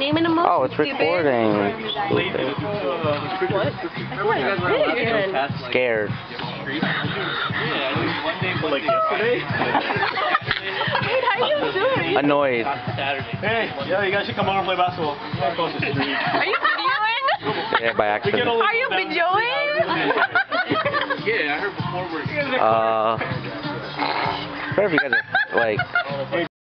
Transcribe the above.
name an emoji. Oh, it's recording. What? Scared. Like yesterday? Wait, how you doing? Annoyed. Hey, yeah, you guys should come over and play basketball. Across the street. Are you videoing? Yeah, by accident. Are you videoing? Yeah, I heard before we're... What if you guys are, like...